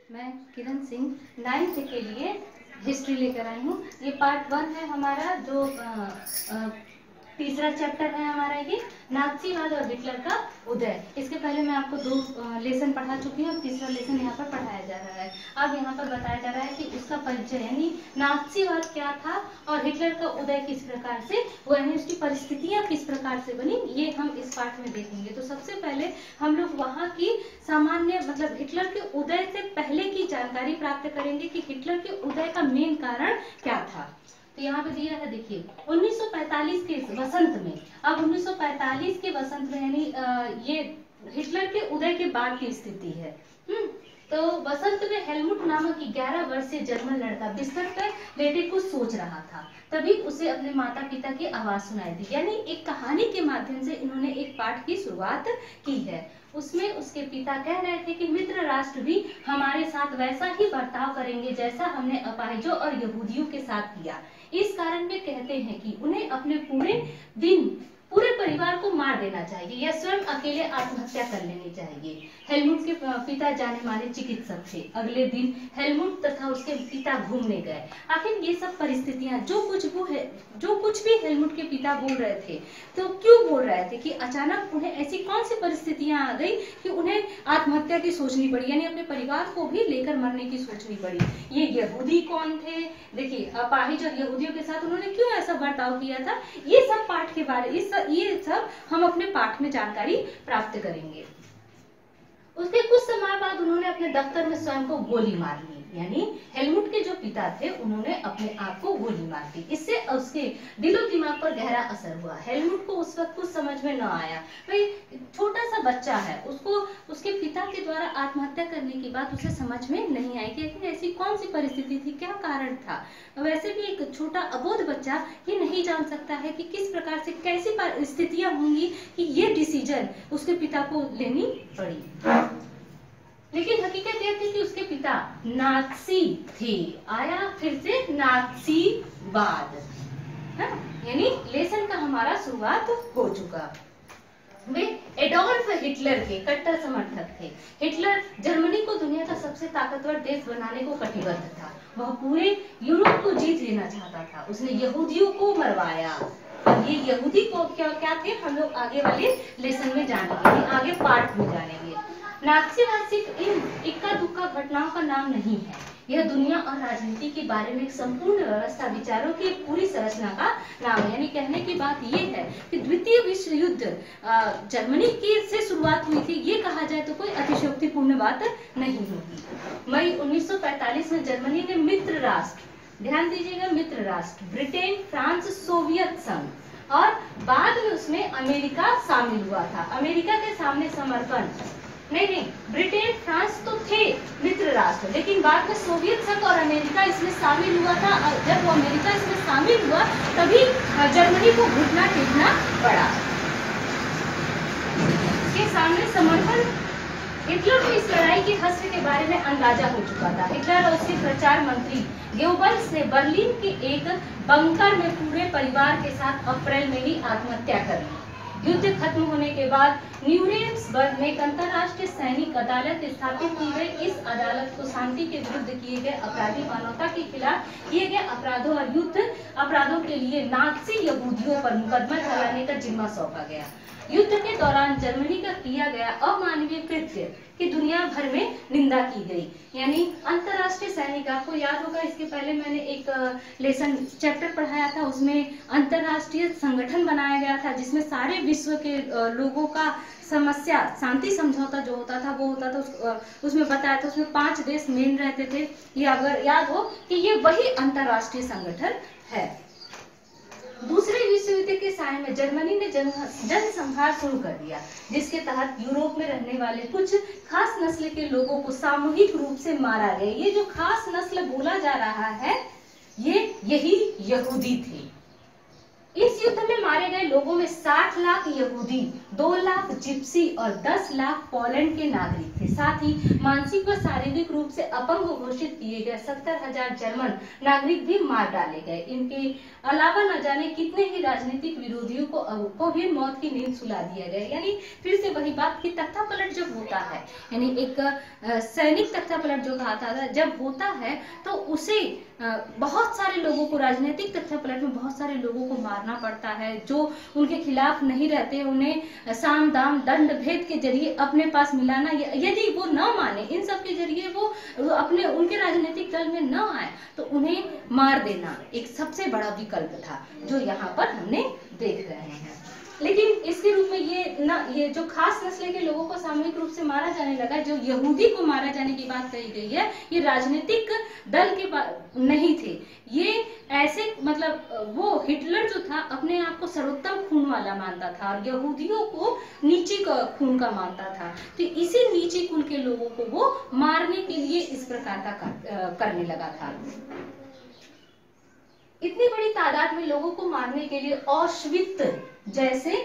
मैं किरण सिंह 9th के लिए हिस्ट्री लेकर आई हूँ। ये पार्ट 1 है हमारा, जो तीसरा चैप्टर है हमारा ये नाज़ीवाद और हिटलर का उदय। इसके पहले मैं आपको 2 लेसन पढ़ा चुकी हूँ और तीसरा लेसन यहाँ पर पढ़ाया जा रहा है। अब यहाँ पर बताया जा रहा है कि उसका परिचय यानी नाज़ीवाद क्या था और हिटलर का उदय किस प्रकार से हुआ, यानी उसकी परिस्थितियाँ किस प्रकार से बनी, ये हम इस पाठ में देखेंगे। तो सबसे पहले हम लोग वहाँ की सामान्य मतलब हिटलर के उदय से पहले की जानकारी प्राप्त करेंगे कि हिटलर के उदय का मेन कारण क्या था। तो यहाँ पे दिया है, देखिए 1945 के वसंत में। अब 1945 के वसंत में यानी ये हिटलर के उदय के बाद की स्थिति है। तो वसंत में हेलमुट नामक 11 वर्षीय जर्मन लड़का बिस्तर पर लेटे कुछ सोच रहा था। तभी उसे अपने माता पिता की आवाज सुनाई दी। यानी एक कहानी के माध्यम से इन्होंने एक पाठ की शुरुआत की है। उसमें उसके पिता कह रहे थे कि मित्र राष्ट्र भी हमारे साथ वैसा ही बर्ताव करेंगे जैसा हमने अपाहिजों और यहूदियों के साथ किया। इस कारण वे कहते हैं कि उन्हें अपने पूरे परिवार को मार देना चाहिए या स्वयं अकेले आत्महत्या कर लेनी चाहिए। हेलमुट के पिता जाने माने चिकित्सक थे। अगले दिन हेलमुट तथा उसके पिता घूमने गए। आखिर ये सब परिस्थितियां जो कुछ भी हेलमुट के पिता बोल रहे थे, तो क्यों बोल रहे थे कि अचानक उन्हें ऐसी कौन सी परिस्थितियां आ गई कि उन्हें आत्महत्या की सोचनी पड़ी, यानी अपने परिवार को भी लेकर मरने की सोचनी पड़ी। ये यहूदी कौन थे, देखिए अपाहिज और यहूदियों के साथ उन्होंने क्यों ऐसा बर्ताव किया था, ये सब पाठ के बारे ये सब हम अपने पाठ में जानकारी प्राप्त करेंगे। उसके कुछ समय बाद उन्होंने अपने दफ्तर में स्वयं को गोली मार ली। यानी हेलमुट के जो पिता थे उन्होंने अपने आप को गोली मार दी। इससे उसके दिलो दिमाग पर गहरा असर हुआ। हेलमुट को उस वक्त कुछ समझ में न आया, भाई छोटा सा बच्चा है, उसको उसके पिता के द्वारा आत्महत्या करने की बात उसे समझ में नहीं आई कि ऐसी कौन सी परिस्थिति थी, क्या कारण था। वैसे भी एक छोटा अबोध बच्चा ये नहीं जान सकता है कि किस प्रकार से कैसी स्थितियां होंगी कि ये डिसीजन उसके पिता को लेनी पड़ी। लेकिन हकीकत यह थी कि उसके पिता नाज़ी थे। आया फिर से नाज़ीवाद, यानी लेसन का हमारा शुरुआत हो चुका। वे एडोल्फ हिटलर के कट्टर समर्थक थे। हिटलर जर्मनी को दुनिया का सबसे ताकतवर देश बनाने को कटिबद्ध था। वह पूरे यूरोप को जीत लेना चाहता था। उसने यहूदियों को मरवाया। और ये यहूदी को क्या थे हम लोग आगे वाले लेसन में जानेंगे, आगे पार्ट में जानेंगे। नाज़ीवाद सिर्फ इन इक्का दुक्का घटनाओं का नाम नहीं है, यह दुनिया और राजनीति के बारे में एक संपूर्ण व्यवस्था, विचारों की पूरी संरचना का नाम है। यानी कहने की बात यह है कि द्वितीय विश्व युद्ध जर्मनी की से शुरुआत हुई थी, ये कहा जाए तो कोई अतिशयोक्तिपूर्ण बात नहीं होगी। मई 1945 में जर्मनी ने मित्र राष्ट्र, ध्यान दीजिएगा, मित्र राष्ट्र ब्रिटेन, फ्रांस, सोवियत संघ और बाद में उसमें अमेरिका शामिल हुआ था। अमेरिका के सामने समर्पण नहीं, ब्रिटेन फ्रांस तो थे मित्र राष्ट्र, लेकिन बाद में सोवियत संघ और अमेरिका इसमें शामिल हुआ था। जब वो अमेरिका इसमें शामिल हुआ तभी जर्मनी को घुटना टेकना पड़ा। के सामने समर्पण, हिटलर को इस लड़ाई के हश्र के बारे में अंदाजा हो चुका था। हिटलर और उसके प्रचार मंत्री गेबल्स ने बर्लिन के एक बंकर में पूरे परिवार के साथ अप्रैल में ही आत्महत्या कर ली। युद्ध खत्म होने के बाद न्यूरेम्सबर्ग में एक अंतर्राष्ट्रीय सैनिक अदालत स्थापित की गई। इस अदालत को शांति के विरुद्ध किए गए अपराधी, मानवता के खिलाफ किए गए अपराधों और युद्ध अपराधों के लिए नाज़ी यहूदियों पर मुकदमा चलाने का जिम्मा सौंपा गया। युद्ध के दौरान जर्मनी का किया गया अमानवीय कृत्य की दुनिया भर में निंदा की गई। यानी अंतर्राष्ट्रीय सैनिक, आपको याद होगा इसके पहले मैंने एक लेसन चैप्टर पढ़ाया था, उसमें अंतर्राष्ट्रीय संगठन बनाया गया था जिसमें सारे विश्व के लोगों का समस्या शांति समझौता जो होता था वो होता था। उसमें बताया था, उसमें 5 देश मेन रहते थे। ये अगर याद हो कि ये वही अंतर्राष्ट्रीय संगठन है। दूसरे विश्व युद्ध के साय में जर्मनी ने जनसंहार शुरू कर दिया, जिसके तहत यूरोप में रहने वाले कुछ खास नस्ल के लोगों को सामूहिक रूप से मारा गया। ये जो खास नस्ल बोला जा रहा है, ये यही यहूदी थे। इस युद्ध में मारे गए लोगों में 60 लाख यहूदी, 2 लाख जिप्सी और 10 लाख पोलैंड के नागरिक थे। साथ ही मानसिक व शारीरिक रूप से अपंग घोषित किए गए 70,000 जर्मन नागरिक भी मार डाले गए। इनके अलावा न जाने कितने ही राजनीतिक विरोधियों को भी मौत की नींद सुला दिया गया। यानी फिर से वही बात कि तख्ता पलट जब होता है, यानी एक सैनिक तख्ता पलट जो कहा था जब होता है तो उसे बहुत सारे लोगों को, राजनीतिक तख्ता पलट में बहुत सारे लोगों को मारना पड़ता है। जो उनके खिलाफ नहीं रहते उन्हें साम दाम दंड भेद के जरिए अपने पास मिलाना, यदि वो न माने इन सब के जरिए वो अपने उनके राजनीतिक दल में न आए तो उन्हें मार देना एक सबसे बड़ा विकल्प था जो यहाँ पर हमने देख रहे हैं। लेकिन इसके रूप में ये जो खास नस्ल के लोगों को सामूहिक रूप से मारा जाने लगा, जो यहूदी को मारा जाने की बात कही गई है, ये राजनीतिक दल के नहीं थे, ये ऐसे मतलब वो हिटलर जो था अपने आप को सर्वोत्तम खून वाला मानता था और यहूदियों को नीचे खून का मानता था। तो इसी नीचे खून के लोगों को वो मारने के लिए इस प्रकार का करने लगा था। इतनी बड़ी तादाद में लोगों को मारने के लिए ऑश्वित्ज जैसे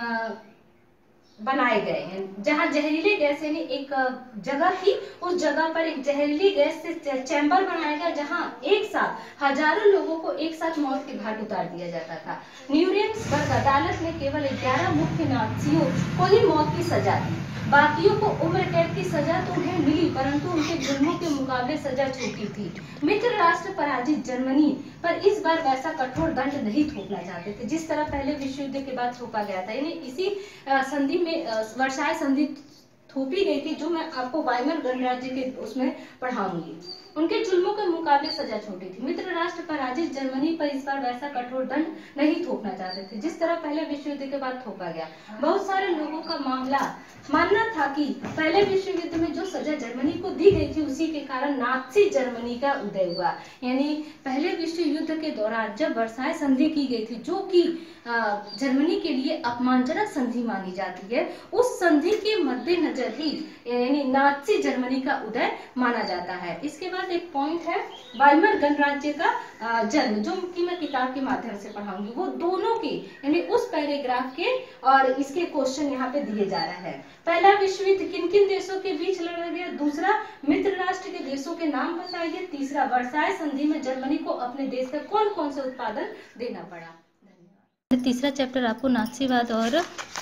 बनाए गए हैं, जहां जहरीले गैस यानी एक जगह थी, उस जगह पर एक जहरीली गैस से चैम्बर बनाया गया जहां एक साथ हजारों लोगों को एक साथ मौत के घाट उतार दिया जाता था। न्यूरेम्बर्ग अदालत ने केवल 11 मुख्य नाज़ियों को ही मौत की सजा दी, बाकियों को उम्र कैद की सजा तो उन्हें मिली परंतु उनके जुर्मों के मुकाबले सजा छोटी थी। मित्र राष्ट्र पराजित जर्मनी पर इस बार वैसा कठोर दंड नहीं थोपना चाहते थे जिस तरह पहले विश्व युद्ध के बाद थोपा गया था। यानी इसी संधि में वर्साय संधि थोपी गई थी जो मैं आपको वाइमर गणराज्य के उसमें पढ़ाऊंगी। उनके जुल्मों के मुकाबले सजा छोटी थी। मित्र राष्ट्र पराजित जर्मनी पर इस बार वैसा कठोर दंड नहीं थोपना चाहते थे जिस तरह पहले विश्व युद्ध के बाद थोपा गया। बहुत सारे लोगों का मानना था कि पहले विश्व युद्ध में जो सजा जर्मनी को दी गई थी उसी के कारण नाज़ी जर्मनी का उदय हुआ। यानी पहले विश्व युद्ध के दौरान जब वर्साय संधि की गई थी जो कि जर्मनी के लिए अपमानजनक संधि मानी जाती है, उस संधि के मद्देनजर ही यानी नाज़ी जर्मनी का उदय माना जाता है। इसके बाद एक पॉइंट है वाइमर गणराज्य का जन्म, जो कि मैं किताब के माध्यम से पढ़ाऊंगी। वो दोनों के यानी उस पैराग्राफ के और इसके क्वेश्चन यहाँ पे दिए जा रहे हैं। पहला विश्व युद्ध किन किन देशों के बीच लड़ा गया, दूसरा मित्र राष्ट्र के देशों के नाम बताइए, तीसरा वर्साय संधि में जर्मनी को अपने देश का कौन कौन से उत्पादन देना पड़ा। धन्यवाद। तीसरा चैप्टर आपको नाज़ीवाद और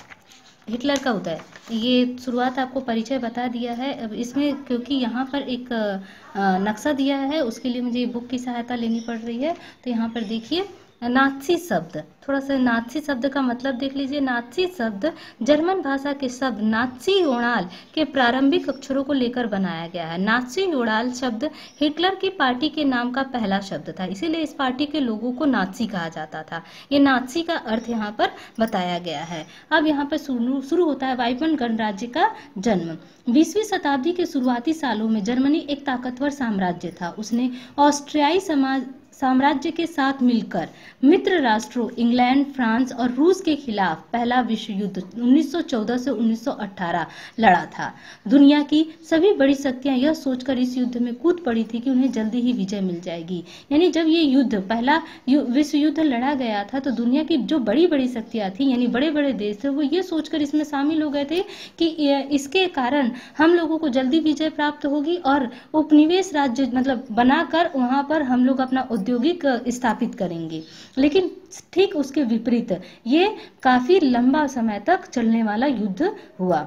हिटलर का उदय, ये शुरुआत आपको परिचय बता दिया है। अब इसमें क्योंकि यहाँ पर एक नक्शा दिया है उसके लिए मुझे बुक की सहायता लेनी पड़ रही है। तो यहाँ पर देखिए नाज़ी शब्द, थोड़ा सा नाज़ी शब्द का मतलब देख लीजिए। नाज़ी शब्द जर्मन भाषा के शब्द नाज़ी-योडाल के प्रारंभिक अक्षरों को लेकर बनाया गया है। नाज़ी-योडाल शब्द हिटलर की पार्टी के नाम का पहला शब्द था, इसीलिए इस पार्टी के लोगों को नाज़ी कहा जाता था। ये नाज़ी का अर्थ यहाँ पर बताया गया है। अब यहाँ पर शुरू होता है वाइमर गणराज्य का जन्म। 20वीं शताब्दी के शुरुआती सालों में जर्मनी एक ताकतवर साम्राज्य था। उसने ऑस्ट्रियाई साम्राज्य के साथ मिलकर मित्र राष्ट्रों इंग्लैंड, फ्रांस और रूस के खिलाफ पहला विश्व युद्ध 1914 से 1918 लड़ा था। दुनिया की सभी बड़ी शक्तियां यह सोचकर इस युद्ध में कूद पड़ी थी कि उन्हें जल्दी ही विजय मिल जाएगी। यानी जब ये युद्ध पहला विश्व युद्ध लड़ा गया था तो दुनिया की जो बड़ी बड़ी शक्तियां थी यानी बड़े बड़े देश थे वो ये सोचकर इसमें शामिल हो गए थे कि इसके कारण हम लोगों को जल्दी विजय प्राप्त होगी और उपनिवेश राज्य मतलब बनाकर वहां पर हम लोग अपना औद्योगिक स्थापित करेंगे। लेकिन ठीक उसके विपरीत ये काफी लंबा समय तक चलने वाला युद्ध हुआ।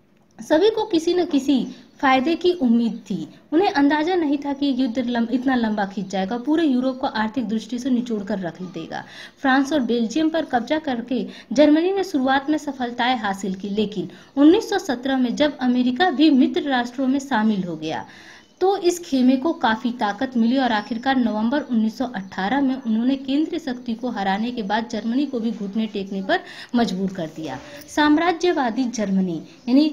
सभी को किसी न किसी फायदे की उम्मीद थी। उन्हें अंदाजा नहीं था कि युद्ध इतना लंबा खिंच जाएगा, पूरे यूरोप को आर्थिक दृष्टि से निचोड़ कर रख देगा। फ्रांस और बेल्जियम पर कब्जा करके जर्मनी ने शुरुआत में सफलताएं हासिल की, लेकिन 1917 में जब अमेरिका भी मित्र राष्ट्रों में शामिल हो गया तो इस खेमे को काफी ताकत मिली और आखिरकार नवंबर 1918 में उन्होंने केंद्रीय शक्ति को हराने के बाद जर्मनी को भी घुटने टेकने पर मजबूर कर दिया। साम्राज्यवादी जर्मनी यानी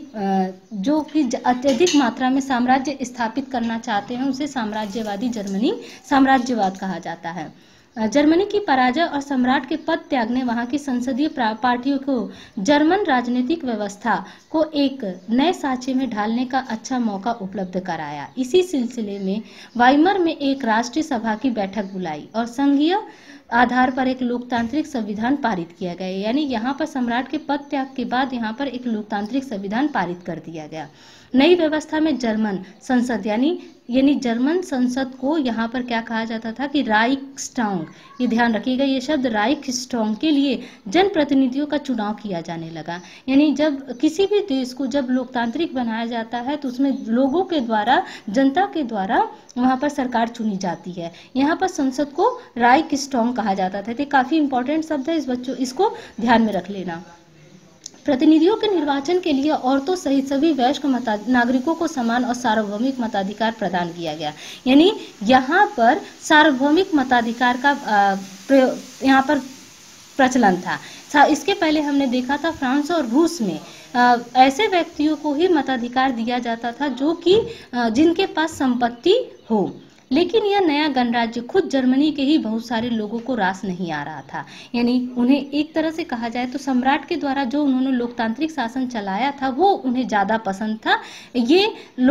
जो कि अत्यधिक मात्रा में साम्राज्य स्थापित करना चाहते हैं उसे साम्राज्यवादी जर्मनी साम्राज्यवाद कहा जाता है। जर्मनी की पराजय और सम्राट के पद त्याग ने वहां की संसदीय पार्टियों को जर्मन राजनीतिक व्यवस्था को एक नए साँचे में ढालने का अच्छा मौका उपलब्ध कराया। इसी सिलसिले में वाइमर में एक राष्ट्रीय सभा की बैठक बुलाई और संघीय आधार पर एक लोकतांत्रिक संविधान पारित किया गया। यानी यहाँ पर सम्राट के पद त्याग के बाद यहाँ पर एक लोकतांत्रिक संविधान पारित कर दिया गया। नई व्यवस्था में जर्मन संसद यानी जर्मन संसद को यहाँ पर क्या कहा जाता था कि राइक्सटाग, ये ध्यान रखिएगा, ये शब्द राइक्सटाग के लिए जनप्रतिनिधियों का चुनाव किया जाने लगा। यानी जब किसी भी देश को जब लोकतांत्रिक बनाया जाता है तो उसमें लोगों के द्वारा, जनता के द्वारा वहां पर सरकार चुनी जाती है। यहाँ पर संसद को राइक्सटाग कहा जाता था। ये काफी इंपॉर्टेंट शब्द है, इसको ध्यान में रख लेना। प्रतिनिधियों के निर्वाचन के लिए औरतों सहित सभी वयस्क नागरिकों को समान और सार्वभौमिक मताधिकार प्रदान किया गया। यानी यहाँ पर सार्वभौमिक मताधिकार का यहाँ पर प्रचलन था। इसके पहले हमने देखा था फ्रांस और रूस में ऐसे व्यक्तियों को ही मताधिकार दिया जाता था जो कि जिनके पास संपत्ति हो। लेकिन यह नया गणराज्य खुद जर्मनी के ही बहुत सारे लोगों को रास नहीं आ रहा था। यानी उन्हें एक तरह से कहा जाए तो सम्राट के द्वारा जो उन्होंने लोकतांत्रिक शासन चलाया था वो उन्हें ज्यादा पसंद था, ये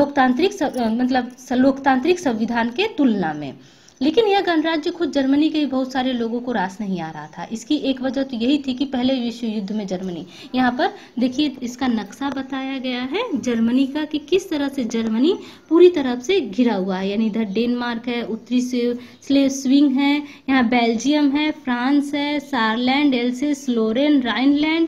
लोकतांत्रिक संविधान के तुलना में। लेकिन यह गणराज्य खुद जर्मनी के बहुत सारे लोगों को रास नहीं आ रहा था। इसकी एक वजह तो यही थी कि पहले विश्व युद्ध में जर्मनी, यहाँ पर देखिए इसका नक्शा बताया गया है जर्मनी का कि किस तरह से जर्मनी पूरी तरफ से घिरा हुआ है। यानी इधर डेनमार्क है, उत्तरी स्लेस्विंग है, यहाँ बेल्जियम है, फ्रांस है, Saarland, Alsace, Lorraine, Rhineland,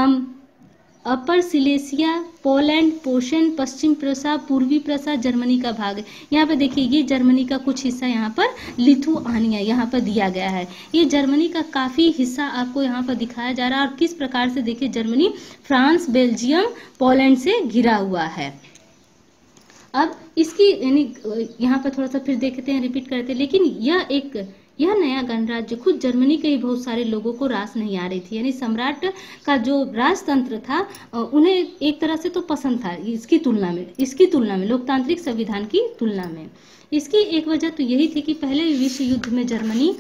Upper Silesia, Poland, Posen, पश्चिम प्रसा, पूर्वी प्रसा जर्मनी का भाग है। यहाँ पे देखिए ये जर्मनी का कुछ हिस्सा यहाँ पर लिथुआनिया यहाँ पर दिया गया है। ये जर्मनी का काफी हिस्सा आपको यहाँ पर दिखाया जा रहा है और किस प्रकार से देखिए जर्मनी फ्रांस, बेल्जियम, पोलैंड से घिरा हुआ है। अब इसकी यानी यहाँ पर थोड़ा सा फिर देखते हैं, रिपीट करते हैं। लेकिन यह नया गणराज्य खुद जर्मनी के ही बहुत सारे लोगों को रास नहीं आ रही थी। यानी सम्राट का जो राजतंत्र था उन्हें एक तरह से तो पसंद था इसकी तुलना में लोकतांत्रिक संविधान की तुलना में। इसकी एक वजह तो यही थी कि पहले विश्व युद्ध में जर्मनी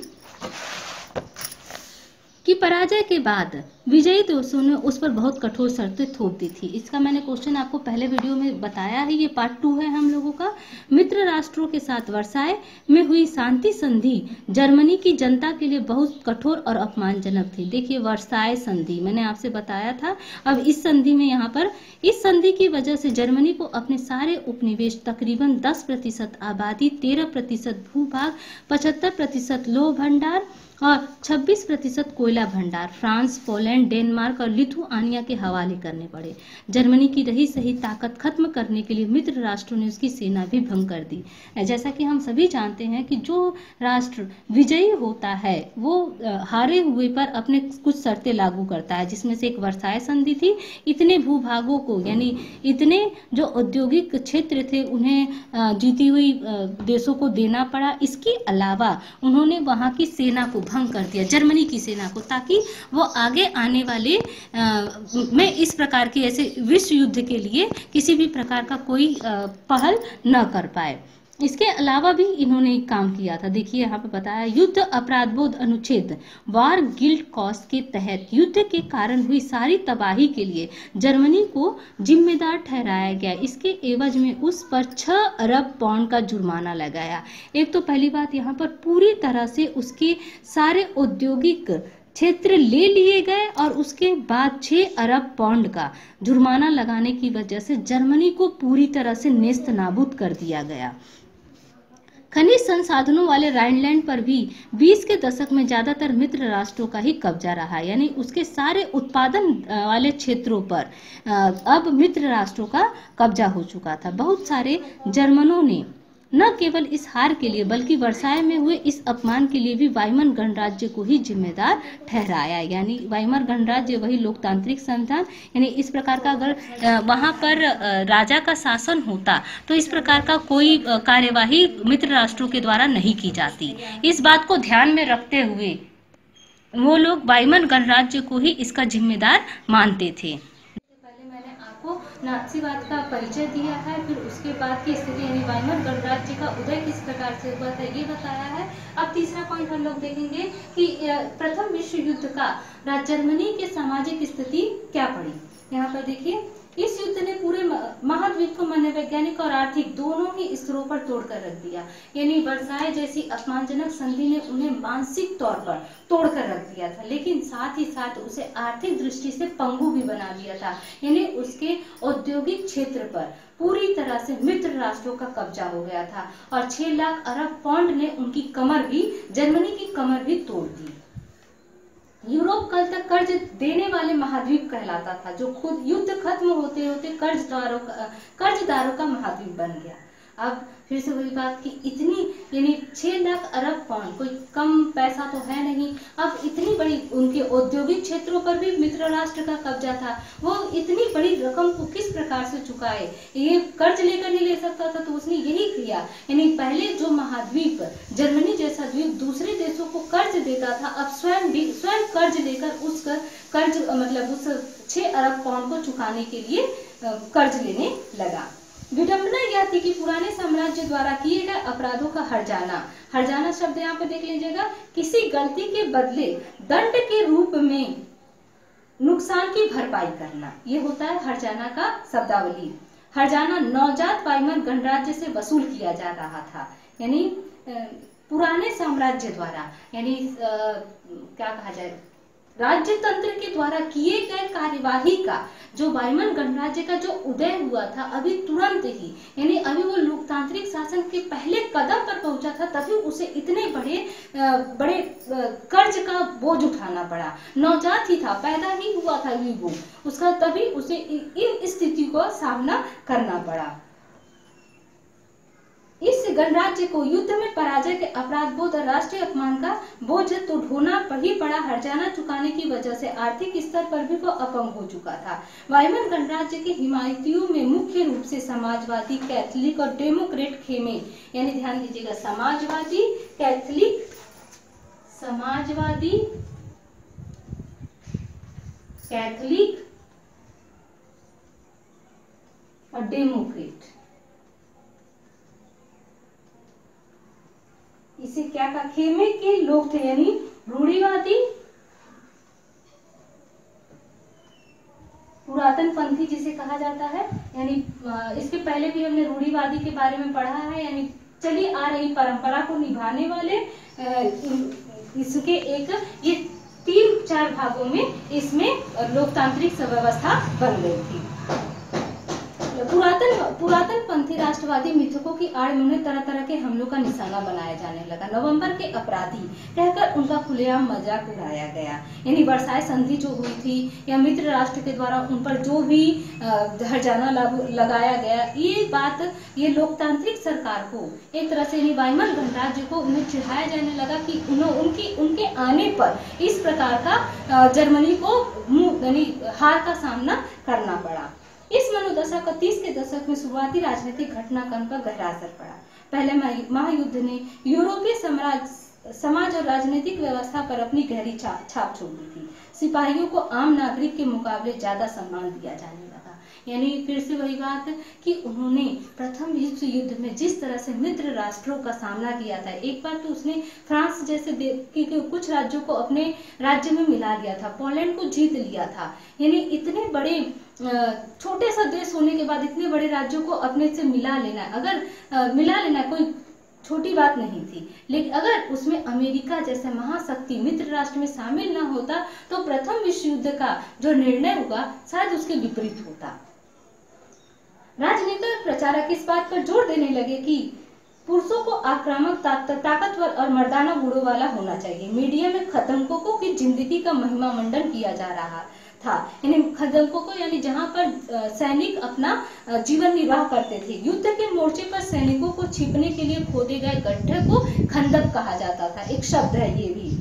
की पराजय के बाद विजयी देशों ने उस पर बहुत कठोर शर्तें थोप दी थी। इसका मैंने क्वेश्चन आपको पहले वीडियो में बताया है, ये पार्ट 2 है हम लोगों का। मित्र राष्ट्रों के साथ वर्साय में हुई शांति संधि जर्मनी की जनता के लिए बहुत कठोर और अपमानजनक थी। देखिए वर्साय संधि मैंने आपसे बताया था। अब इस संधि में यहाँ पर इस संधि की वजह से जर्मनी को अपने सारे उपनिवेश, तकरीबन 10% आबादी, 13% भूभाग, 75% लौह भंडार और 26% कोयला भंडार फ्रांस, पोलैंड, डेनमार्क और लिथुआनिया के हवाले करने पड़े। जर्मनी की रही सही ताकत खत्म करने के लिए मित्र राष्ट्रों ने उसकी सेना भी भंग कर दी। जैसा कि हम सभी जानते हैं कि जो राष्ट्र विजयी होता है वो हारे हुए पर अपने कुछ शर्तें लागू करता है, जिसमें से एक वर्साय संधि थी। इतने भूभागों को यानी इतने जो औद्योगिक क्षेत्र थे उन्हें जीती हुई देशों को देना पड़ा। इसके अलावा उन्होंने वहां की सेना को भंग कर दिया, जर्मनी की सेना को, ताकि वो आगे आने वाले में इस प्रकार की ऐसे विश्व युद्ध के लिए किसी भी प्रकार का कोई पहल न कर पाए। इसके अलावा भी इन्होंने एक काम किया था। देखिए यहाँ पे बताया, युद्ध अपराधबोध अनुच्छेद वार गिल्ड कॉस्ट के तहत युद्ध के कारण हुई सारी तबाही के लिए जर्मनी को जिम्मेदार ठहराया गया। इसके एवज में उस पर 6 अरब पाउंड का जुर्माना लगाया। एक तो पहली बात, यहाँ पर पूरी तरह से उसके सारे औद्योगिक क्षेत्र ले लिए गए और उसके बाद 6 अरब पाउंड का जुर्माना लगाने की वजह से जर्मनी को पूरी तरह से नेस्त नाबूद कर दिया गया। खनिज संसाधनों वाले राइनलैंड पर भी 20 के दशक में ज्यादातर मित्र राष्ट्रों का ही कब्जा रहा। यानी उसके सारे उत्पादन वाले क्षेत्रों पर अब मित्र राष्ट्रों का कब्जा हो चुका था। बहुत सारे जर्मनों ने न केवल इस हार के लिए बल्कि वर्साय में हुए इस अपमान के लिए भी वाइमर गणराज्य को ही जिम्मेदार ठहराया। यानी वाइमर गणराज्य वही लोकतांत्रिक संविधान, यानी इस प्रकार का अगर वहां पर राजा का शासन होता तो इस प्रकार का कोई कार्यवाही मित्र राष्ट्रों के द्वारा नहीं की जाती। इस बात को ध्यान में रखते हुए वो लोग वाइमर गणराज्य को ही इसका जिम्मेदार मानते थे। नाज़ीवाद का परिचय दिया है, फिर उसके बाद की स्थिति यानी वाइमर गणराज्य का उदय किस प्रकार से हुआ था ये बताया है। अब तीसरा पॉइंट हम लोग देखेंगे कि प्रथम विश्व युद्ध का जर्मनी के सामाजिक स्थिति क्या पड़ी। यहाँ पर देखिए इस युद्ध ने पूरे महाद्वीप को मनोवैज्ञानिक और आर्थिक दोनों ही स्तरों पर तोड़कर रख दिया। यानी वर्साय जैसी अपमानजनक संधि ने उन्हें मानसिक तौर पर तोड़कर रख दिया था, लेकिन साथ ही साथ उसे आर्थिक दृष्टि से पंगु भी बना दिया था। यानी उसके औद्योगिक क्षेत्र पर पूरी तरह से मित्र राष्ट्रों का कब्जा हो गया था और 6 लाख अरब पाउंड ने उनकी कमर भी, जर्मनी की कमर भी तोड़ दी। यूरोप कल तक कर्ज देने वाले महाद्वीप कहलाता था, जो खुद युद्ध खत्म होते होते कर्जदारों का महाद्वीप बन गया। अब फिर से वही बात कि इतनी, यानी 6 लाख अरब पाउंड कोई कम पैसा तो है नहीं। अब इतनी बड़ी, उनके औद्योगिक क्षेत्रों पर भी मित्र राष्ट्र का कब्जा था, वो इतनी बड़ी रकम को किस प्रकार से चुकाए? ये कर्ज लेकर नहीं ले सकता था, तो उसने यही किया। यानी पहले जो महाद्वीप, जर्मनी जैसा द्वीप दूसरे देशों को कर्ज देता था, अब स्वयं कर्ज लेकर उस कर्ज मतलब उस 6 अरब पाउंड को चुकाने के लिए कर्ज लेने लगा। विडंबना यह थी कि पुराने साम्राज्य द्वारा किए गए अपराधों का हर्जाना शब्द यहाँ पे देख लीजिएगा, किसी गलती के बदले दंड के रूप में नुकसान की भरपाई करना, ये होता है हर्जाना का शब्दावली। हर्जाना नवजात वाइमन गणराज्य से वसूल किया जा रहा था। यानी पुराने साम्राज्य द्वारा, यानी क्या कहा जाए, राज्य तंत्र के द्वारा किए गए कार्यवाही का, जो वाइमन गणराज्य का जो उदय हुआ था अभी तुरंत ही, यानी अभी वो लोकतांत्रिक शासन के पहले कदम पर पहुंचा था, तभी उसे इतने बड़े कर्ज का बोझ उठाना पड़ा। नवजात ही था, पैदा ही हुआ था वो, उसका तभी उसे इन स्थिति को सामना करना पड़ा। इस गणराज्य को युद्ध में पराजय के अपराध बोध और राष्ट्रीय अपमान का बोझ तो ढोना ही पड़ा। हर्जाना चुकाने की वजह से आर्थिक स्तर पर भी वो अपंग हो चुका था। वाइमन गणराज्य के हिमायतियों में मुख्य रूप से समाजवादी, कैथोलिक और डेमोक्रेट खेमे, यानी ध्यान दीजिएगा, समाजवादी, कैथोलिक, कैथोलिक और डेमोक्रेट, इसे क्या कहा, खेमे के लोग थे, यानी रूढ़िवादी, पुरातन पंथी जिसे कहा जाता है। यानी इसके पहले भी हमने रूढ़िवादी के बारे में पढ़ा है, यानी चली आ रही परंपरा को निभाने वाले। इसके ये 3-4 भागों में इसमें लोकतांत्रिक व्यवस्था बन गई थी। पुरातन पंथी राष्ट्रवादी मिथकों की आड़ में उन्हें तरह तरह के हमलों का निशाना बनाया जाने लगा। नवंबर के अपराधी कहकर उनका खुलेआम मजाक उड़ाया गया। यानी वर्साय संधि जो हुई थी या मित्र राष्ट्र के द्वारा उन पर जो भी हर्जाना लगाया गया, ये लोकतांत्रिक सरकार को एक तरह से, यानी वाइमन गणराज्य को उन्हें चिढ़ाया जाने लगा कि उनके आने पर इस प्रकार का जर्मनी को यानी हार का सामना करना पड़ा। इस मनोदशा का 30 के दशक में शुरुआती राजनीतिक घटनाक्रम पर गहरा असर पड़ा। पहले महायुद्ध ने यूरोपीय समाज और राजनीतिक व्यवस्था पर अपनी गहरी छाप छोड़ी थी। सिपाहियों को आम नागरिक के मुकाबले ज्यादा सम्मान दिया जाने लगा। यानी फिर से वही बात कि उन्होंने प्रथम विश्व युद्ध में जिस तरह से मित्र राष्ट्रों का सामना किया था, एक बार तो उसने फ्रांस जैसे कुछ राज्यों को अपने राज्य में मिला लिया था, पोलैंड को जीत लिया था। यानी इतने बड़े छोटे सा देश होने के बाद इतने बड़े राज्यों को अपने से मिला लेना कोई छोटी बात नहीं थी। लेकिन अगर उसमें अमेरिका जैसे महाशक्ति मित्र राष्ट्र में शामिल ना होता तो प्रथम विश्व युद्ध का जो निर्णय होगा शायद उसके विपरीत होता। राजनेता और प्रचारक इस बात पर जोर देने लगे कि पुरुषों को आक्रामक, ताकतवर और मर्दाना गुणों वाला होना चाहिए। मीडिया में खतंकों की जिंदगी का महिमा मंडन किया जा रहा था। यानी खतंकों को, यानी जहां पर सैनिक अपना जीवन निर्वाह करते थे। युद्ध के मोर्चे पर सैनिकों को छिपने के लिए खोदे गए गड्ढे को खंदक कहा जाता था, एक शब्द है ये भी।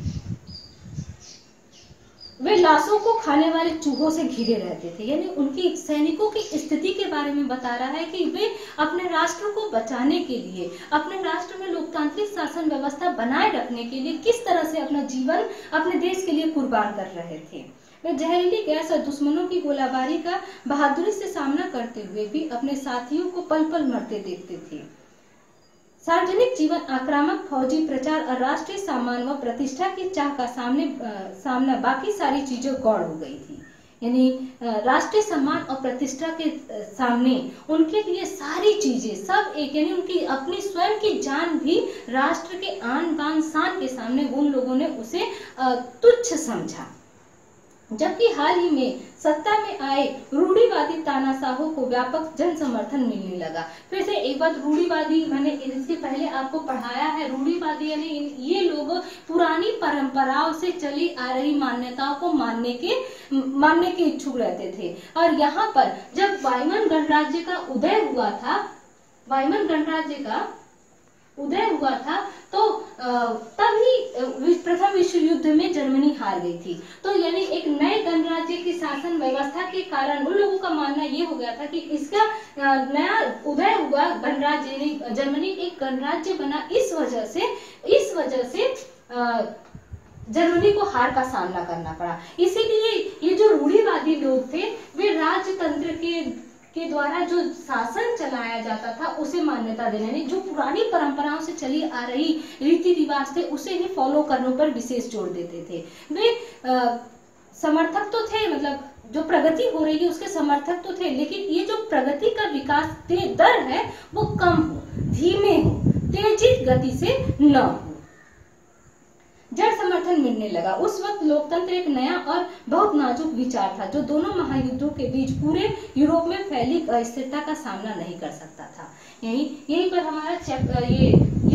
वे लाशों को खाने वाले चूहों से घिरे रहते थे। यानी उनकी सैनिकों की स्थिति के बारे में बता रहा है कि वे अपने राष्ट्र को बचाने के लिए, अपने राष्ट्र में लोकतांत्रिक शासन व्यवस्था बनाए रखने के लिए किस तरह से अपना जीवन अपने देश के लिए कुर्बान कर रहे थे। वे जहरीली गैस और दुश्मनों की गोलाबारी का बहादुरी से सामना करते हुए भी अपने साथियों को पल पल मरते देखते थे। सार्वजनिक जीवन आक्रामक फौजी प्रचार और राष्ट्रीय सम्मान व प्रतिष्ठा की चाह का सामना बाकी सारी चीजें गौड़ हो गई थी। यानी राष्ट्रीय सम्मान और प्रतिष्ठा के सामने उनके लिए सारी चीजें सब एक, यानी उनकी अपनी स्वयं की जान भी राष्ट्र के आन बान शान के सामने उन लोगों ने उसे तुच्छ समझा। जबकि हाल ही में सत्ता में आए रूढ़िवादी तानाशाहों को व्यापक जन समर्थन मिलने लगा। फिर से एक बात, रूढ़िवादी मैंने इसके पहले आपको पढ़ाया है, रूढ़िवादी यानी ये लोग पुरानी परंपराओं से चली आ रही मान्यताओं को मानने के इच्छुक रहते थे। और यहाँ पर जब वायमन गणराज्य का उदय हुआ था, तो तभी प्रथम विश्व युद्ध में जर्मनी हार गई थी। तो यानी एक नए गणराज्य की शासन व्यवस्था के कारण उन लोगों का मानना ये हो गया था कि इसका नया उदय हुआ गणराज्य, यानी जर्मनी एक गणराज्य बना, इस वजह से जर्मनी को हार का सामना करना पड़ा। इसीलिए ये जो रूढ़िवादी लोग थे वे राजतंत्र के द्वारा जो शासन चलाया जाता था उसे मान्यता देने, यानी जो पुरानी परंपराओं से चली आ रही रीति रिवाज थे उसे ही फॉलो करने पर विशेष जोर देते थे। वे समर्थक तो थे, मतलब जो प्रगति हो रही है उसके समर्थक तो थे, लेकिन ये जो प्रगति का विकास दर है वो कम हो, धीमे हो, तेजी गति से न हो। जड़ समर्थन मिलने लगा। उस वक्त लोकतंत्र एक नया और बहुत नाजुक विचार था जो दोनों महायुद्धों के बीच पूरे यूरोप में फैली अस्थिरता का सामना नहीं कर सकता था। यहीं पर हमारा ये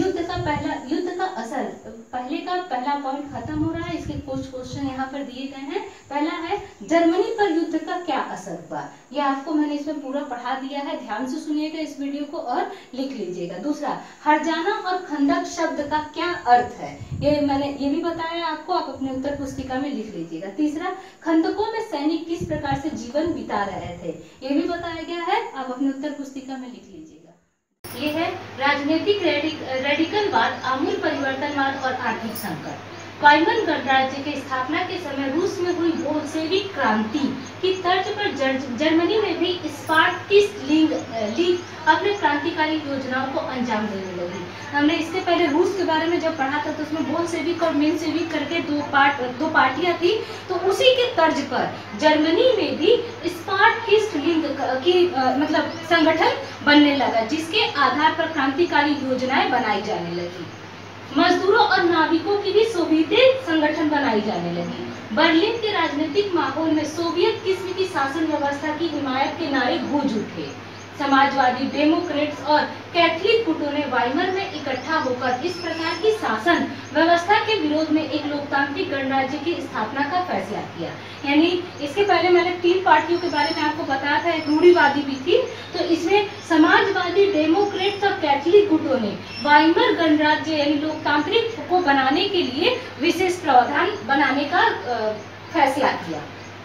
युद्ध का असर, पहले का पहला पॉइंट खत्म हो रहा है। इसके कुछ क्वेश्चन यहाँ पर दिए गए हैं। पहला है जर्मनी पर युद्ध का क्या असर हुआ, ये आपको मैंने इसमें पूरा पढ़ा दिया है, ध्यान से सुनिएगा इस वीडियो को और लिख लीजिएगा। दूसरा, हरजाना और खंदक शब्द का क्या अर्थ है, ये मैंने ये भी बताया आपको, आप अपने उत्तर पुस्तिका में लिख लीजिएगा। तीसरा, खंदकों में सैनिक किस प्रकार से जीवन बिता रहे थे, ये भी बताया गया है, आप अपने उत्तर पुस्तिका में लिख लीजिएगा। ये है राजनीतिक रेडिकलवाद, आमूल परिवर्तनवाद और आर्थिक संकट। वायमन गणराज्य के स्थापना के समय रूस में हुई बोल्शेविक क्रांति की तर्ज पर जर्मनी में भी स्पार्टिस्ट लीग अपने क्रांतिकारी योजनाओं को अंजाम देने लगी। हमने इससे पहले रूस के बारे में जब पढ़ा था तो उसमें बोल्शेविक और मेंशेविक करके दो पार्टियां थी, तो उसी के तर्ज पर जर्मनी में भी स्पार्टिस्ट लीग की मतलब संगठन बनने लगा, जिसके आधार पर क्रांतिकारी योजनाएं बनाई जाने लगी। मजदूरों और नाविकों की भी सोवियत संगठन बनाई जाने लगी। बर्लिन के राजनीतिक माहौल में सोवियत किस्म की शासन व्यवस्था की हिमायत के नारे गूंज उठे। समाजवादी, डेमोक्रेट्स और कैथलिक गुटों ने वाइमर में इकट्ठा होकर इस प्रकार की शासन व्यवस्था के विरोध में एक लोकतांत्रिक गणराज्य की स्थापना का फैसला किया। यानी इसके पहले मैंने 3 पार्टियों के बारे में आपको बताया था, एक रूढ़िवादी भी थी, तो इसमें समाजवादी, डेमोक्रेट्स और कैथलिक गुटों ने वाइमर गणराज्य यानी लोकतांत्रिक को बनाने के लिए विशेष प्रावधान बनाने का फैसला किया।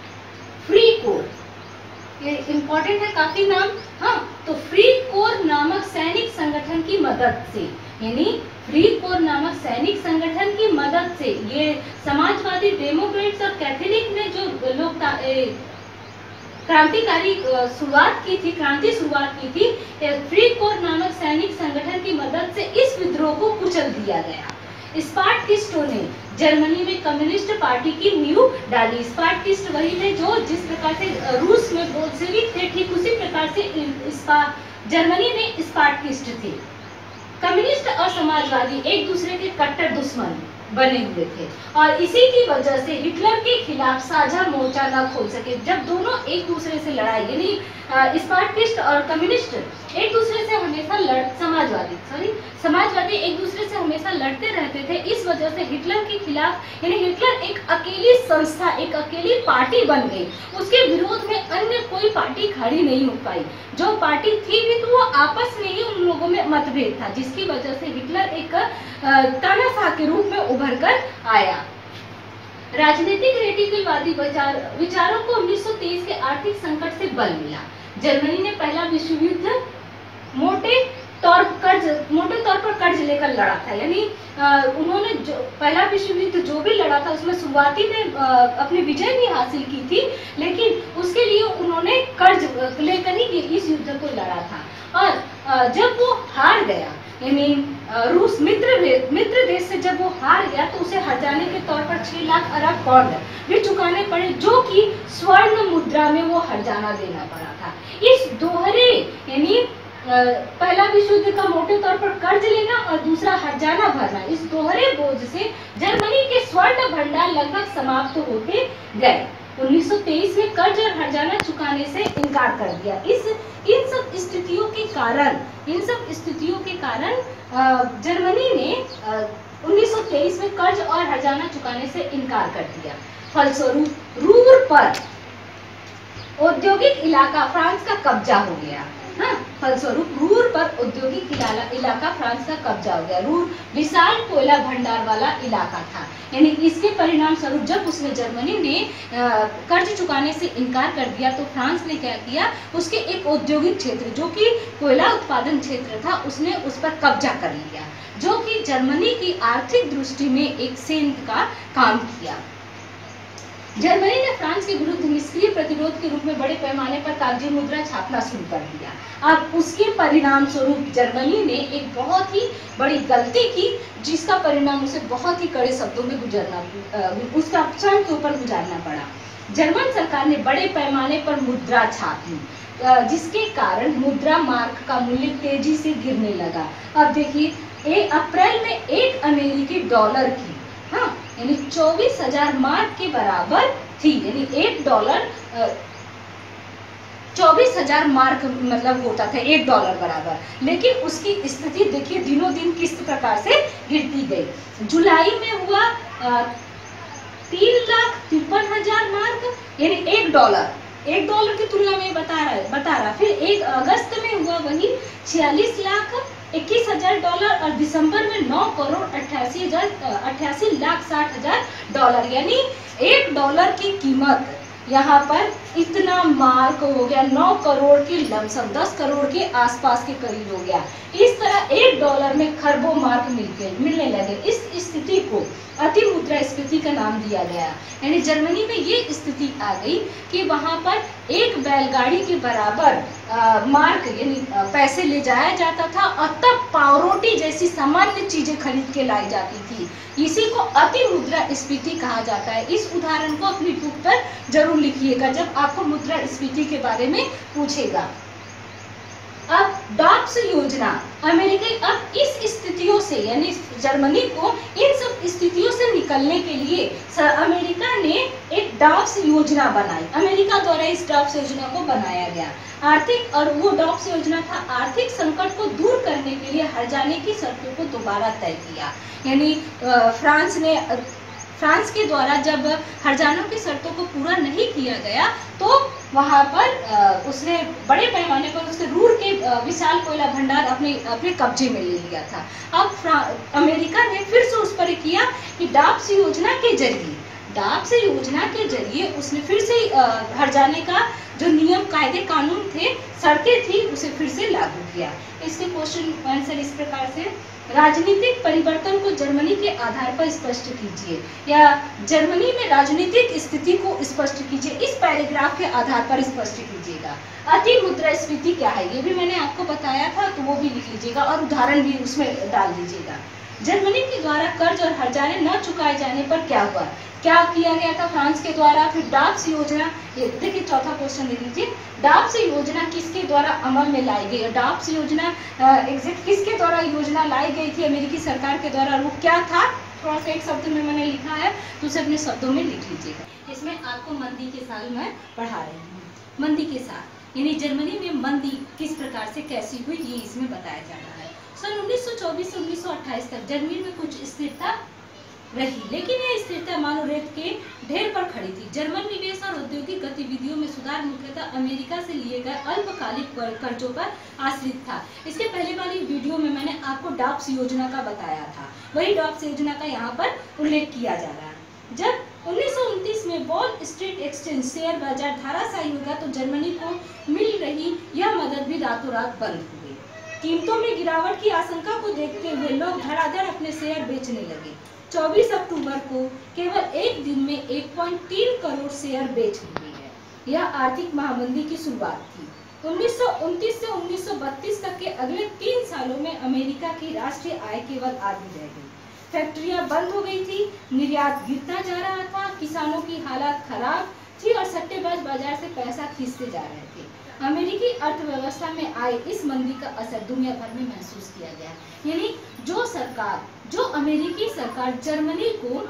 फ्री कोर, ये इम्पोर्टेंट है काफी नाम, हाँ, तो फ्री कोर नामक सैनिक संगठन की मदद से, यानी फ्री कोर नामक सैनिक संगठन की मदद से ये समाजवादी, डेमोक्रेट्स और कैथोलिक ने जो लोग क्रांति शुरुआत की थी, फ्री कोर नामक सैनिक संगठन की मदद से इस विद्रोह को कुचल दिया गया। स्पार्टिस्टों ने जर्मनी में कम्युनिस्ट पार्टी की नींव डाली। स्पार्टिस्ट वही थे जो जिस प्रकार से रूस में बोल्शेविक थे, ठीक उसी प्रकार से जर्मनी में स्पार्टिस्ट थे। कम्युनिस्ट और समाजवादी एक दूसरे के कट्टर दुश्मन बने हुए थे और इसी की वजह से हिटलर के खिलाफ साझा मोर्चा न खोल सके। जब दोनों एक दूसरे से लड़ाई, यानी स्पार्टिस्ट और कम्युनिस्ट एक दूसरे से हमेशा समाजवादी एक दूसरे से हमेशा लड़ते रहते थे, इस वजह से हिटलर के खिलाफ, यानी हिटलर एक अकेली संस्था, एक अकेली पार्टी बन गई। उसके विरोध में अन्य कोई पार्टी खड़ी नहीं हो पाई। जो पार्टी थी भी तो वो आपस में ही उन लोगों में मतभेद था, जिसकी वजह से हिटलर एक तानाशाह के रूप में उभर कर आया। राजनीतिक रेडिकलवादी विचारों को 1923 के आर्थिक संकट से बल मिला। जर्मनी ने पहला विश्व युद्ध मोटे तौर पर कर्ज लेकर लड़ा था, यानी उन्होंने जो पहला विश्व युद्ध जो भी लड़ा था उसमें शुरुआती में अपनी विजय भी हासिल की थी, लेकिन उसके लिए उन्होंने कर्ज लेकर ही इस युद्ध को लड़ा था। और जब वो हार गया यानी रूस मित्र देश से जब वो हार गया तो उसे हर्जाने के तौर पर 6 लाख अरब पाउंड भी चुकाने पड़े, जो कि स्वर्ण मुद्रा में वो हर्जाना देना पड़ा था। इस दोहरे यानी पहला विश्व युद्ध का मोटे तौर पर कर्ज लेना और दूसरा हर्जाना भरना, इस दोहरे बोझ से जर्मनी के स्वर्ण भंडार लगभग समाप्त होते गए। 1923 में कर्ज और हर्जाना चुकाने से इनकार कर दिया। इन सब स्थितियों के कारण जर्मनी ने 1923 में कर्ज और हर्जाना चुकाने से इनकार कर दिया। फलस्वरूप रूर पर औद्योगिक इलाका फ्रांस का कब्जा हो गया। फलस्वरूप रूर पर औद्योगिक इलाका फ्रांस का कब्जा हो गया। रूर विशाल कोयला भंडार वाला इलाका था। यानी इसके परिणाम स्वरूप जब उसने जर्मनी ने कर्ज चुकाने से इनकार कर दिया तो फ्रांस ने क्या किया, उसके एक औद्योगिक क्षेत्र जो कि कोयला उत्पादन क्षेत्र था, उसने उस पर कब्जा कर लिया, जो कि जर्मनी की आर्थिक दृष्टि में एक सेंध का काम किया। जर्मनी ने फ्रांस के विरुद्ध निष्क्रिय प्रतिरोध के रूप में बड़े पैमाने पर कागजी मुद्रा छापना शुरू कर दिया। अब उसके परिणाम स्वरूप जर्मनी ने एक बहुत ही बड़ी गलती की, जिसका परिणाम उसे बहुत ही कड़े शब्दों में उसका क्षण के ऊपर गुजारना पड़ा। जर्मन सरकार ने बड़े पैमाने पर मुद्रा छापी, जिसके कारण मुद्रा मार्क का मूल्य तेजी से गिरने लगा। अब देखिए, अप्रैल में 1 अमेरिकी डॉलर की यानी 24,000 मार्क के बराबर थी। यानी $1 24,000 मार्क मतलब होता था $1 बराबर। लेकिन उसकी स्थिति देखिए दिनों दिन किस प्रकार से गिरती गई। जुलाई में हुआ 3,53,000 मार्क, यानी $1 की तुलना में बता रहा। फिर 1 अगस्त में हुआ वही $46,21,000 और दिसंबर में $9,88,60,000, यानी $1 की कीमत यहाँ पर इतना मार्क हो गया, 9 करोड़ की लमसम, 10 करोड़ के आसपास के करीब हो गया। इस तरह $1 में खरबों मार्क मिलने लगे। इस स्थिति को अति मुद्रास्फीति का नाम दिया गया। यानी जर्मनी में ये स्थिति आ गई कि वहां पर एक बैलगाड़ी के बराबर मार्क यानी पैसे ले जाया जाता था और तब पावरोटी जैसी सामान्य चीजें खरीद के लाई जाती थी। इसी को अति मुद्रास्फीति कहा जाता है। इस उदाहरण को अपनी बुक पर जरूर लिखिएगा जब आपको मुद्रास्फीति के बारे में पूछेगा। अब डॉप्स योजना अब इस स्थितियों से यानी जर्मनी को इन सब स्थितियों से निकलने के लिए अमेरिका ने एक डॉप्स योजना बनाई। अमेरिका द्वारा इस डॉप्स योजना को बनाया गया। और वो डॉप्स योजना था आर्थिक संकट को दूर करने के लिए हर्जाने की शर्तों को दोबारा तय किया। यानी फ्रांस के द्वारा जब हर्जानों की शर्तों को पूरा नहीं किया गया तो वहां पर उसने बड़े पैमाने पर उसके रूर के विशाल कोयला भंडार अपने कब्जे में ले लिया था। अब अमेरिका ने फिर से उस पर किया कि डॉप्स योजना के जरिए उसने फिर से हर्जाने का जो नियम कायदे कानून थे, शर्तें थी, उसे फिर से लागू किया। इसके क्वेश्चन आंसर इस प्रकार से, राजनीतिक परिवर्तन को जर्मनी के आधार पर स्पष्ट कीजिए, या जर्मनी में राजनीतिक स्थिति को स्पष्ट कीजिए। इस पैराग्राफ के आधार पर स्पष्ट कीजिएगा। अति मुद्रास्फीति क्या है ये भी मैंने आपको बताया था, तो वो भी लिख लीजिएगा और उदाहरण भी उसमें डाल दीजिएगा। जर्मनी के द्वारा कर्ज और हर्जाने न चुकाए जाने पर क्या हुआ, क्या किया गया था फ्रांस के द्वारा। फिर डॉप्स योजना, ये देखिए चौथा क्वेश्चन ले लीजिए। डॉप्स योजना किसके द्वारा अमल में लाई गई? डॉप्स योजना एग्जैक्ट किसके द्वारा योजना लाई गई थी अमेरिकी सरकार के द्वारा? वो क्या था? थोड़ा सा एक शब्द में मैंने लिखा है तो उसे अपने शब्दों में लिख लीजिएगा। इसमें आपको मंदी के साल मैं पढ़ा रही हूँ। मंदी के साल यानी जर्मनी में मंदी किस प्रकार से कैसी हुई ये इसमें बताया जा रहा है। सन 1924 से 1928 तक जर्मनी में कुछ स्थिरता रही, लेकिन यह स्थिरता मानो रेत के ढेर पर खड़ी थी। जर्मन निवेश और औद्योगिक गतिविधियों में सुधार मुख्यतः अमेरिका से लिए गए अल्पकालिक कर्जों पर आश्रित था। इसके पहले वाली वीडियो में मैंने आपको डॉप्स योजना का बताया था, वही डॉप्स योजना का यहाँ पर उल्लेख किया जा रहा है। जब 1929 में वॉल स्ट्रीट एक्सचेंज शेयर बाजार धराशायी हो गया तो जर्मनी को मिल रही यह मदद भी रातों रात बंद हो गई। कीमतों में गिरावट की आशंका को देखते हुए लोग धड़ाधड़ अपने शेयर बेचने लगे। 24 अक्टूबर को केवल एक दिन में 1.3 करोड़ शेयर बेच दिए गए। यह आर्थिक महामंदी की शुरुआत थी। 1929 से 1932 तक के अगले 3 साल सालों में अमेरिका की राष्ट्रीय आय केवल आधी रह गई। फैक्ट्रियां बंद हो गई थी, निर्यात गिरता जा रहा था, किसानों की हालत खराब थी और सट्टेबाज बाजार से पैसा खींचते जा रहे थे। अमेरिकी अर्थव्यवस्था में आए इस मंदी का असर दुनिया भर में महसूस किया गया। यानी जो अमेरिकी सरकार जर्मनी को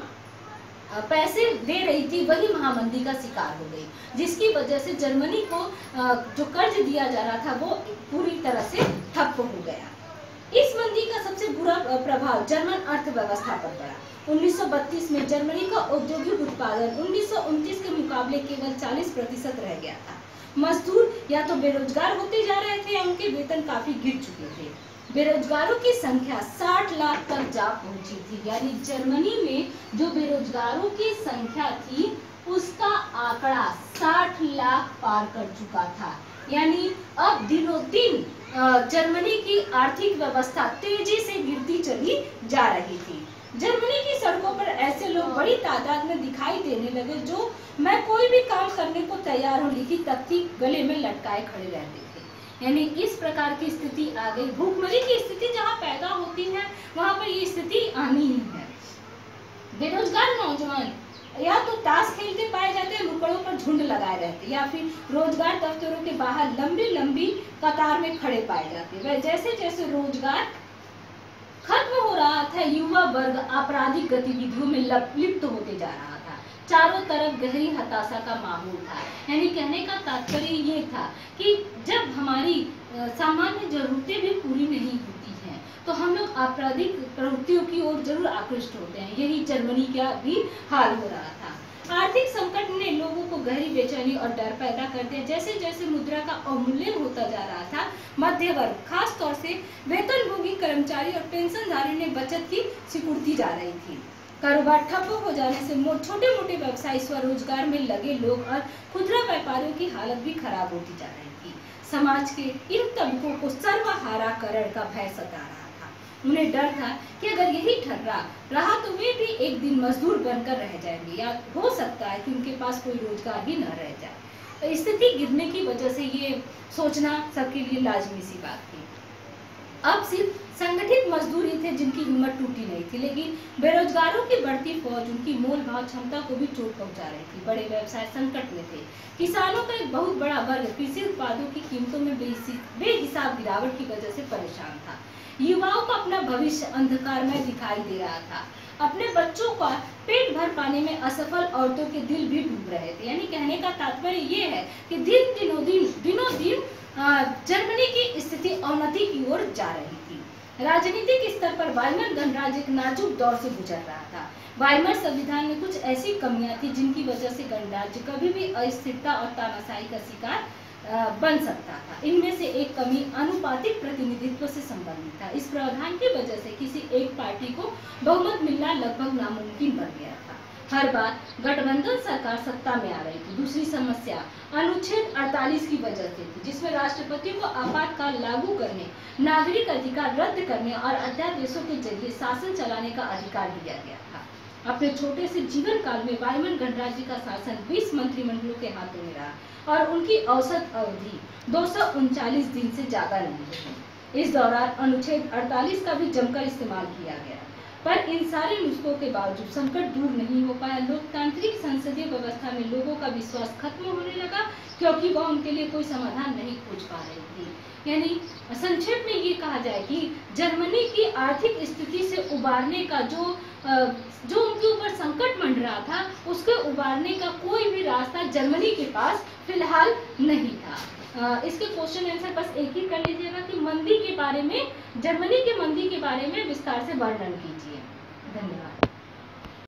पैसे दे रही थी, वही महामंदी का शिकार हो गई, जिसकी वजह से जर्मनी को जो कर्ज दिया जा रहा था वो पूरी तरह से ठप हो गया। इस मंदी का सबसे बुरा प्रभाव जर्मन अर्थव्यवस्था पर पड़ा। 1932 में जर्मनी का औद्योगिक उत्पादन 1929 के मुकाबले केवल 40% रह गया था। मजदूर या तो बेरोजगार होते जा रहे थे या उनके वेतन काफी गिर चुके थे। बेरोजगारों की संख्या 60 लाख तक जा पहुंची थी। यानी जर्मनी में जो बेरोजगारों की संख्या थी उसका आंकड़ा 60 लाख पार कर चुका था। यानी अब दिनों दिन जर्मनी की आर्थिक व्यवस्था तेजी से गिरती चली जा रही थी। जर्मनी की सड़कों पर ऐसे लोग बड़ी तादाद में दिखाई देने लगे जो मैं कोई भी काम करने को तैयार हूँ लिखी तख्ती गले में लटकाए खड़े रहते थे। यानी इस प्रकार की स्थिति आ गई। भूखमरी की स्थिति जहाँ पैदा होती है वहाँ पर ये स्थिति आनी ही है। बेरोजगार नौजवान या तो ताश खेलते पाए जाते हैं, नुक्कड़ों पर झुंड लगाए रहते, या फिर रोजगार दफ्तरों के बाहर लंबी लंबी कतार में खड़े पाए जाते। वह जैसे जैसे रोजगार खत्म हो रहा था, युवा वर्ग आपराधिक गतिविधियों में लिप्त होते जा रहा था। चारों तरफ गहरी हताशा का माहौल था। यानी कहने का तात्पर्य ये था कि जब हमारी सामान्य जरूरतें भी पूरी नहीं होती हैं तो हम लोग आपराधिक प्रवृत्तियों की ओर जरूर आकृष्ट होते हैं। यही जर्मनी का भी हाल हो रहा था। आर्थिक संकट ने लोगों को गहरी बेचैनी और डर पैदा कर दिया। जैसे जैसे मुद्रा का अवमूल्यन होता जा रहा था, मध्य वर्ग खास तौर से वेतनभोगी कर्मचारी और पेंशनधारी ने बचत की सिकुड़ती जा रही थी। कारोबार ठप हो जाने से छोटे मोटे व्यवसायी, स्वरोजगार में लगे लोग और खुदरा व्यापारियों की हालत भी खराब होती जा रही थी। समाज के इन तबकों को सर्वहाराकरण का भय सता रहा था। उन्हें डर था कि अगर यही ठर्रा रहा तो वे भी एक दिन मजदूर बनकर रह जाएंगे, या हो सकता है कि उनके पास कोई रोजगार ही न रह जाए। स्थिति गिरने की वजह से ये सोचना सबके लिए लाजमी सी बात थी। अब सिर्फ संगठित मजदूर ही थे जिनकी हिम्मत टूटी नहीं थी, लेकिन बेरोजगारों की बढ़ती फौज उनकी मोल भाव क्षमता को भी चोट पहुंचा रही थी। बड़े व्यवसाय संकट में थे। किसानों का एक बहुत बड़ा वर्ग कृषि उत्पादों की कीमतों में बेहिसाब गिरावट की वजह से परेशान था। युवाओं का अपना भविष्य अंधकार में दिखाई दे रहा था। अपने बच्चों का पेट भर पाने में असफल औरतों के दिल भी डूब रहे थे। यानी कहने का तात्पर्य ये है कि दिनों दिन जर्मनी की स्थिति अवनति की ओर जा रही थी। राजनीतिक स्तर पर वाइमर गणराज्य एक नाजुक दौर से गुजर रहा था। वाइमर संविधान में कुछ ऐसी कमियां थी जिनकी वजह से गणराज्य कभी भी अस्थिरता और तानाशाही का शिकार बन सकता था। इनमें से एक कमी अनुपातिक प्रतिनिधित्व से संबंधित था। इस प्रावधान की वजह से किसी एक पार्टी को बहुमत मिलना लगभग नामुमकिन बन गया था। हर बार गठबंधन सरकार सत्ता में आ रही थी। दूसरी समस्या अनुच्छेद 48 की वजह से थी, जिसमें राष्ट्रपति को आपातकाल लागू करने, नागरिक अधिकार रद्द करने और अध्यादेशों के जरिए शासन चलाने का अधिकार दिया गया था। अपने छोटे से जीवन काल में वाइमर गणराज्य का शासन 20 मंत्रिमंडलों के हाथों में रहा और उनकी औसत अवधि 239 दिन से ज्यादा नहीं थी। इस दौरान अनुच्छेद 48 का भी जमकर इस्तेमाल किया गया, पर इन सारे नुस्खों के बावजूद संकट दूर नहीं हो पाया। लोकतांत्रिक संसदीय व्यवस्था में लोगों का विश्वास खत्म होने लगा, क्योंकि वह उनके लिए कोई समाधान नहीं खोज पा रही थी। यानी संक्षेप में ये कहा जाए कि जर्मनी की आर्थिक स्थिति से उबारने का जो उनके ऊपर संकट मंड रहा था, उसके उबारने का कोई भी रास्ता जर्मनी के पास फिलहाल नहीं था। इसके क्वेश्चन आंसर बस एक ही कर लीजिएगा कि मंदी के बारे में, जर्मनी के मंदी के बारे में विस्तार से वर्णन कीजिए। धन्यवाद।